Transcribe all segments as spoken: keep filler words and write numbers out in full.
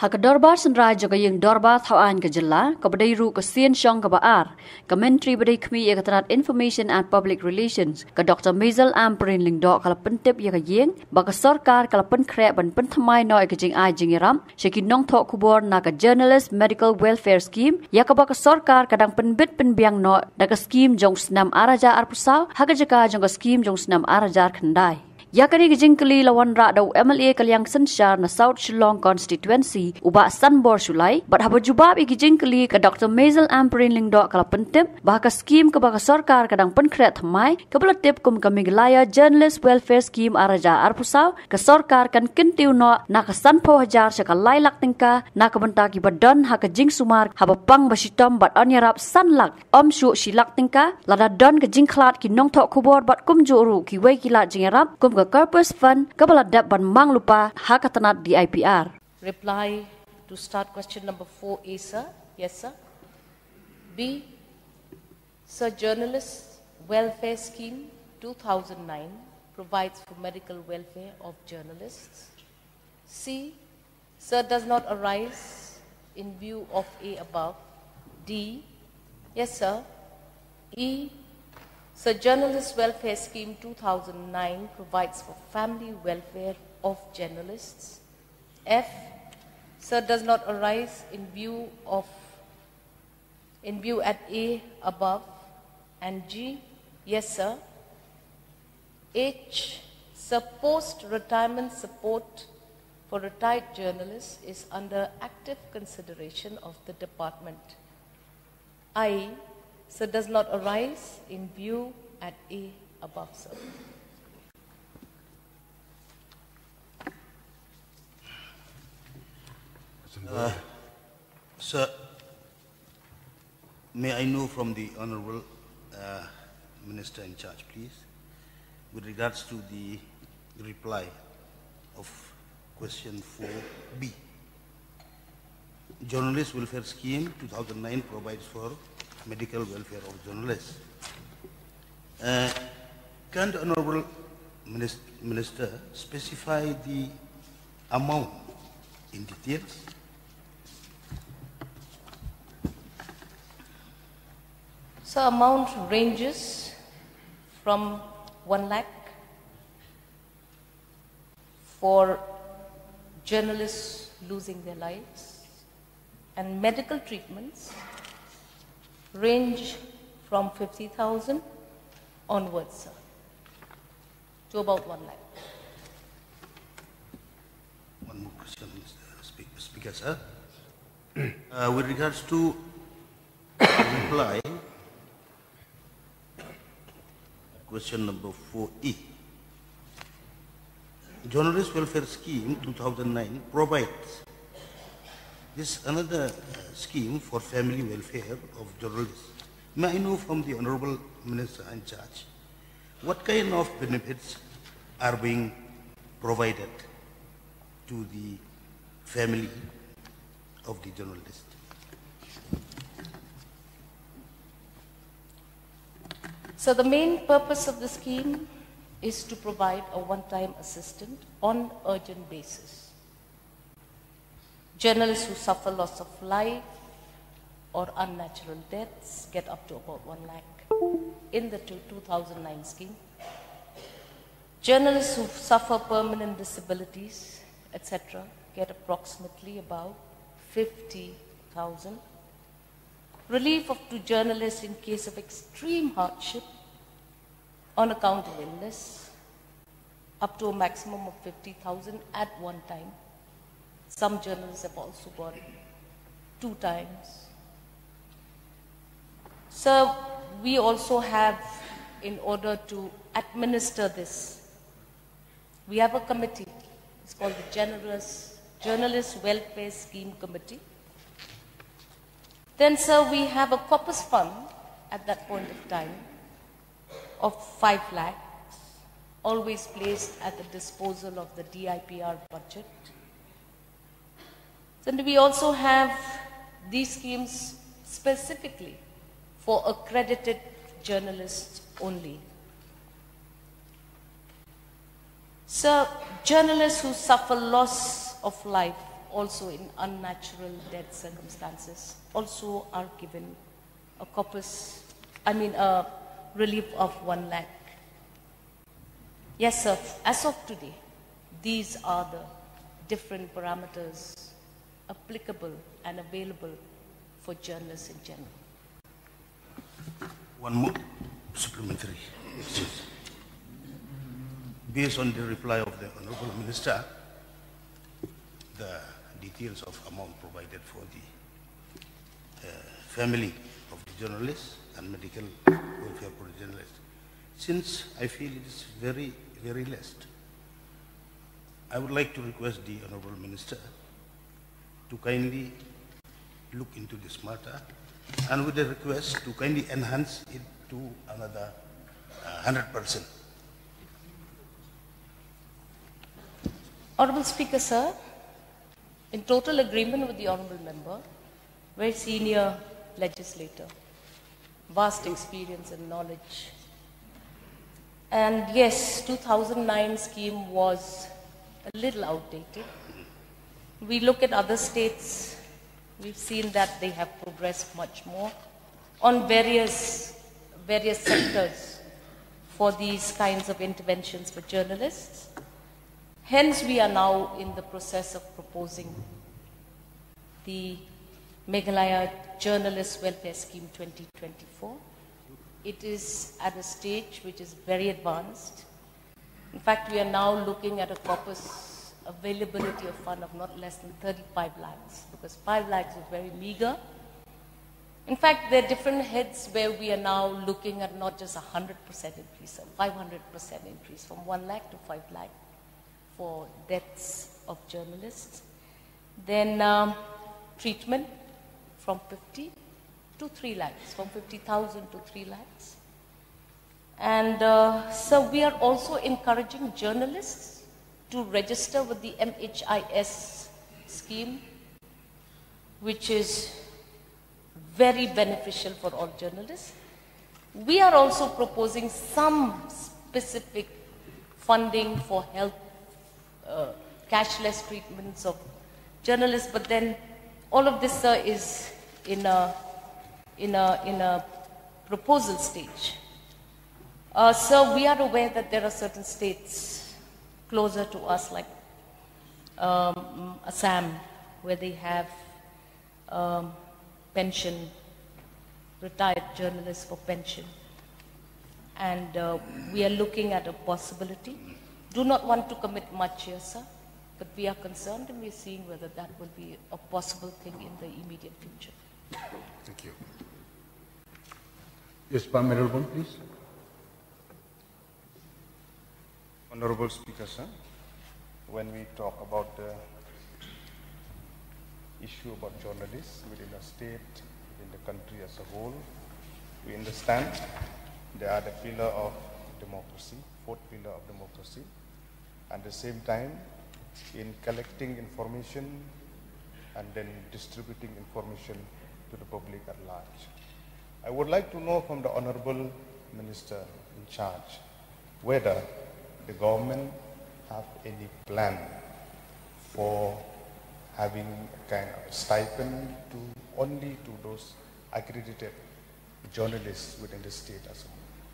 Hak dorbar senrai juga yang dorbar thawan ke jela, ke badai ru ke sien syong ke baar, ke menteri badai kmi ya keterat Information and Public Relations, ke Doctor Maisel Amperin lingdok kalau pentip ya ke yang, baka sorkar kalau penkrep ban pentamai noi ke jing ai jing iram, syaki nong thok kubor na ke Journalist Medical Welfare Scheme, ya ke baka sorkar kadang penbit penbiang noi, na ke scheme jong senam araja arpusau, hak jaka jong ke scheme jong senam araja kendai. Yakani gejingkeli lawan rak dau M L A Kalyang Sensyar na South Shillong constituency uba Sanbor Sulai bat haba jubab i gejingkeli ke Doctor Maisel Amperin lingdok kala pentip bah ka skim ke baka sorkar kadang penkret thamai ke belatip kum kami gelaya Journalist Welfare Scheme araja arpusau ke sorkar kan kentiu no na ka sanpo hajar syaka lailak tingka na ka bentaki badan ha ka jing sumar haba pang basitom bat onyarap sanlak om syuk silak tingka lada don ke jingklat ki nong thok kubor bat kum juru ki wei kilat jingarap kum Corpus Fund kebeladap ban mang lupa hak atanat di I P R. Reply to start question number four A, sir. Yes, sir. B, Sir, Journalist Welfare Scheme two thousand nine provides for medical welfare of journalists. C, Sir, does not arise in view of A above. D, yes, sir. E, Sir, Journalist Welfare Scheme two thousand nine provides for family welfare of journalists. F, Sir, does not arise in view of in view at A above. And G, yes, sir. H, Sir, post-retirement support for retired journalists is under active consideration of the department. I, Sir, does not arise in view at A above, sir. Uh, sir, may I know from the Honourable uh, Minister in charge, please, with regards to the reply of question four B. Journalist Welfare Scheme two thousand nine provides for medical welfare of journalists. Uh, can the Honourable Minister, Minister specify the amount in details? So amount ranges from one lakh for journalists losing their lives, and medical treatments range from fifty thousand onwards, sir, to about one lakh. One more question, Mister Speaker, sir. uh, with regards to reply, question number four E. Journalist Welfare Scheme two thousand nine provides this another uh, scheme for family welfare of journalists. May I know from the Honourable Minister in charge, what kind of benefits are being provided to the family of the journalist? So the main purpose of the scheme is to provide a one-time assistance on urgent basis. Journalists who suffer loss of life or unnatural deaths get up to about one lakh in the two thousand nine scheme. Journalists who suffer permanent disabilities, et cetera, get approximately about fifty thousand. Relief of to journalists in case of extreme hardship on account of illness, up to a maximum of fifty thousand at one time. Some journalists have also got two times. So we also have, in order to administer this, we have a committee. It's called the Generous Journalist Welfare Scheme Committee. Then, sir, we have a corpus fund at that point of time of five lakhs, always placed at the disposal of the D I P R budget. Then we also have these schemes specifically for accredited journalists only. So, journalists who suffer loss of life also in unnatural death circumstances, also are given a corpus, I mean a relief of one lakh. Yes, sir, as of today, these are the different parameters applicable and available for journalists in general. One more supplementary. Based on the reply of the Honorable Minister, the details of amount provided for the uh, family of the journalist and medical welfare for the journalist, since I feel it is very, very less, I would like to request the Honorable Minister to kindly look into this matter, and with a request to kindly enhance it to another uh, one hundred percent. Honorable Speaker, sir, in total agreement with the Honorable Member, very senior legislator, vast experience and knowledge. And yes, two thousand nine scheme was a little outdated. We look at other states, we've seen that they have progressed much more on various, various sectors for these kinds of interventions for journalists. Hence, we are now in the process of proposing the Meghalaya Journalist Welfare Scheme twenty twenty-four. It is at a stage which is very advanced. In fact, we are now looking at a corpus availability of fund of not less than thirty-five lakhs, because five lakhs is very meager. In fact, there are different heads where we are now looking at not just a one hundred percent increase, a five hundred percent increase from one lakh to five lakh for deaths of journalists. Then um, treatment from fifty to three lakhs, from fifty thousand to three lakhs. And uh, so we are also encouraging journalists to register with the M H I S scheme, which is very beneficial for all journalists. We are also proposing some specific funding for health, uh, cashless treatments of journalists, but then all of this uh, is in a, in, a, in a proposal stage. Uh, so we are aware that there are certain states closer to us, like um, Assam, where they have um, pension, retired journalists for pension. And uh, we are looking at a possibility. Do not want to commit much here, sir, but we are concerned and we are seeing whether that will be a possible thing in the immediate future. Thank you. Yes, Honorable, please. Honorable Speaker, sir, when we talk about the issue about journalists within the state, within the country as a whole, we understand they are the pillar of democracy, fourth pillar of democracy. At the same time, in collecting information and then distributing information to the public at large. I would like to know from the Honorable Minister in charge whether the government have any plan for having a kind of stipend to only to those accredited journalists within the state as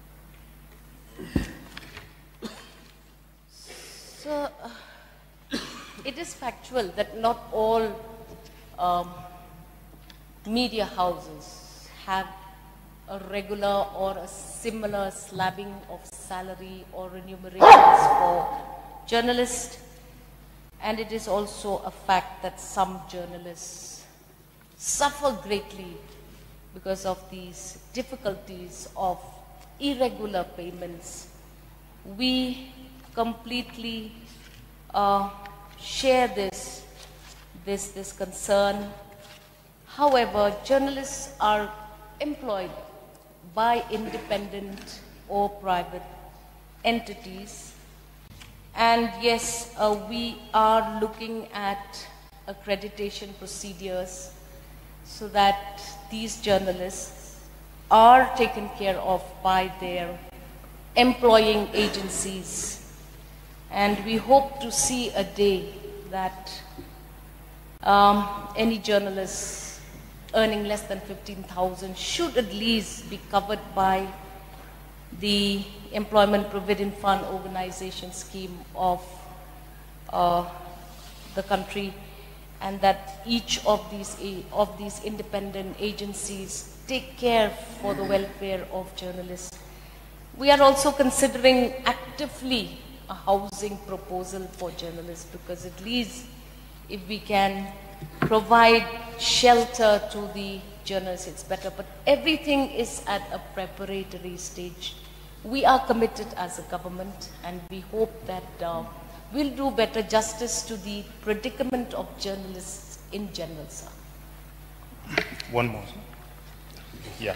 a whole. So, uh, it is factual that not all um, media houses have a regular or a similar slabbing of salary or remunerations for journalists. And it is also a fact that some journalists suffer greatly because of these difficulties of irregular payments. We completely uh, share this, this, this concern. However, journalists are employed by independent or private entities. And yes, uh, we are looking at accreditation procedures so that these journalists are taken care of by their employing agencies. And we hope to see a day that um, any journalist earning less than fifteen thousand should at least be covered by the Employment Provident Fund organization scheme of uh, the country, and that each of these of these independent agencies take care for the welfare of journalists. We are also considering actively a housing proposal for journalists, because at least if we can provide shelter to the journalists, it's better. But everything is at a preparatory stage. We are committed as a government, and we hope that uh, we'll do better justice to the predicament of journalists in general, sir. One more. Yeah.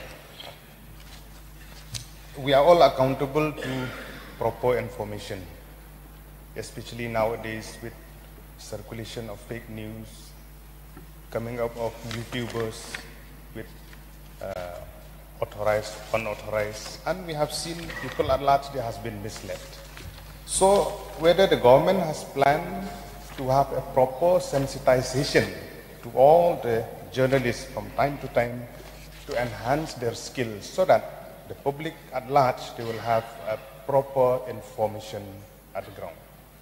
We are all accountable to proper information, especially nowadays with circulation of fake news, coming up of YouTubers with uh, authorized, unauthorized, and we have seen people at large, they has been misled. So whether the government has planned to have a proper sensitization to all the journalists from time to time to enhance their skills, so that the public at large, they will have a proper information at the ground.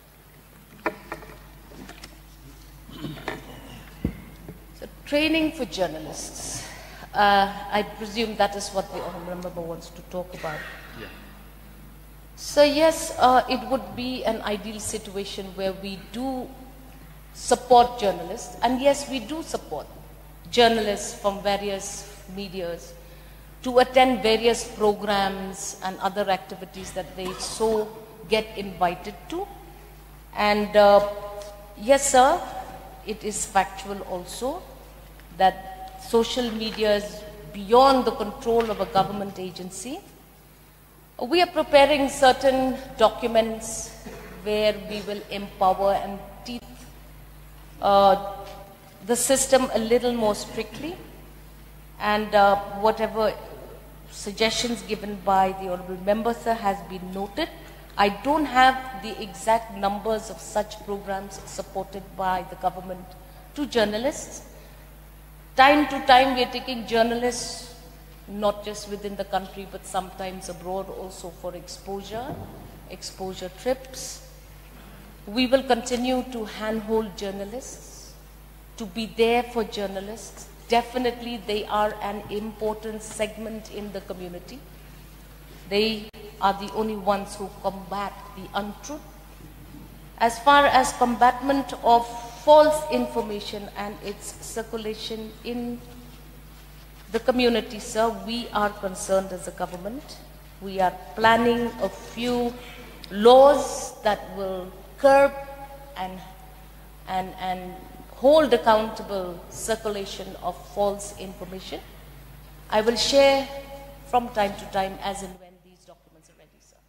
So training for journalists. Uh, I presume that is what the Honourable Member wants to talk about. Yeah. So yes, uh, it would be an ideal situation where we do support journalists, and yes, we do support journalists from various medias to attend various programs and other activities that they so get invited to. And uh, yes, sir, it is factual also that social media is beyond the control of a government agency. We are preparing certain documents where we will empower and teach uh, the system a little more strictly, and uh, whatever suggestions given by the Honourable Member, sir, has been noted. I don't have the exact numbers of such programs supported by the government to journalists. Time to time we are taking journalists, not just within the country but sometimes abroad also, for exposure, exposure trips. We will continue to handhold journalists, to be there for journalists. Definitely they are an important segment in the community. They are the only ones who combat the untruth. As far as combatment of false information and its circulation in the community, sir, we are concerned as a government. We are planning a few laws that will curb and, and, and hold accountable circulation of false information. I will share from time to time as and when these documents are ready, sir.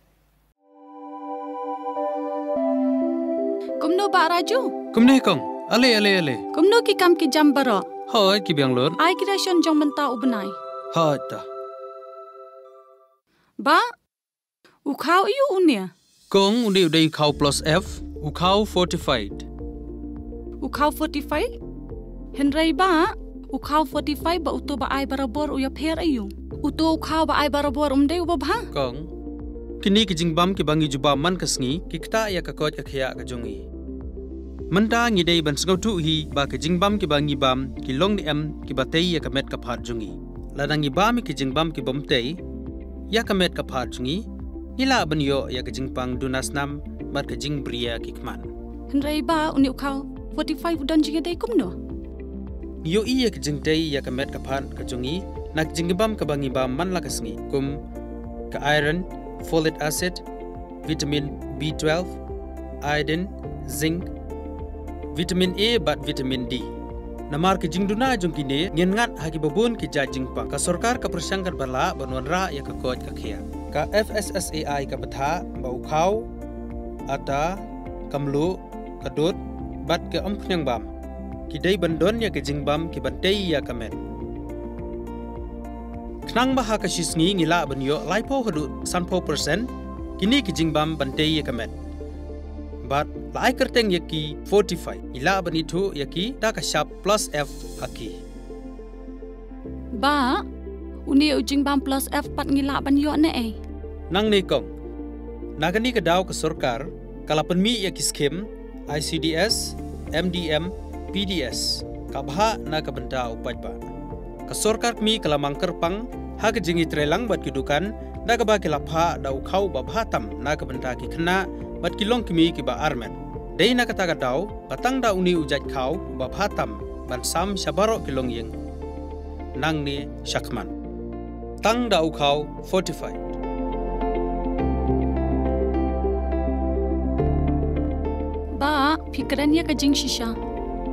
Kumno ba Raju? Kumne kong, ale ale ale. Kumno ki kam ki jam baro. Hoi ki biang lor. Ai ki ration jong menta ubnai. Ha ta. Ba, ukau iu unia. Kong undi udai kau plus F, ukau fortified. Ukau forty-five? Henry ba, ukau forty-five ba uto ba ai barabor uya pher ayu. Uto ukau ba ai barabor umde uba ba? Kong, kini ki jingbam ki bangi juba man kasngi, ki kta ya ka kot ka khya ka jongi. Manta ngi dei ban sngau tu hi ba ki jingbam ki bangi bam ki long ni em ki batei ya ka met ka phat jongi. Ladangi bam ki jingbam ki bomtei ya ka met ka phat jongi. Ila ban yo ya ka jingpang dunasnam mat ka jingbria ki kman. Henry ba uni ukau forty-five udan jinga dei kumno. Yo iya ka jingtei ya ka met ka phat ka jongi nak jingbam ka bangi bam man la kasngi kum ka iron, folic acid, vitamin B twelve, iodine, zinc, vitamin A bat vitamin D. Namar ke jingduna jong kine ngien ngat hagi babun ki ja jingpa ka sarkar ka persangkat bala banwan ra ya ka kot ka khia. Ka F S S A I ka batha bau khau ata kamlu kadut bat ke ompnyang bam. Ki dei bandon ya ke jingbam ki bantei ya kamet. Knang baha ka shisngi ngila banyo laipo hadu sanpo persen kini ki jingbam bantei ya kamet. bat lai kerteng yaki forty-five ila bani thu yaki da ka sharp plus F haki ba uni ujing bam plus F pat ngila ban yo ne ai nang ne kong nagani ka daw ka sarkar kala penmi yaki skim I C D S M D M P D S ka bha na ka benda upaj ba ka sarkar mi kala mangker pang ha ka jingi trelang bat kidukan da ka ba ki lapha da ukhau ba bhatam na ka benda ki khna bat kilong kimi ki ba armen dei na kata ka daw patang da uni ujat khau ba bhatam ban sam shabaro kilong yeng nang ni shakman tang da ukhau forty-five ba fikran ya ka jing shisha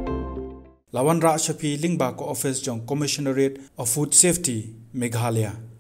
Lawan Ra Shafi Lingba ko office jong Commissionerate of Food Safety Meghalaya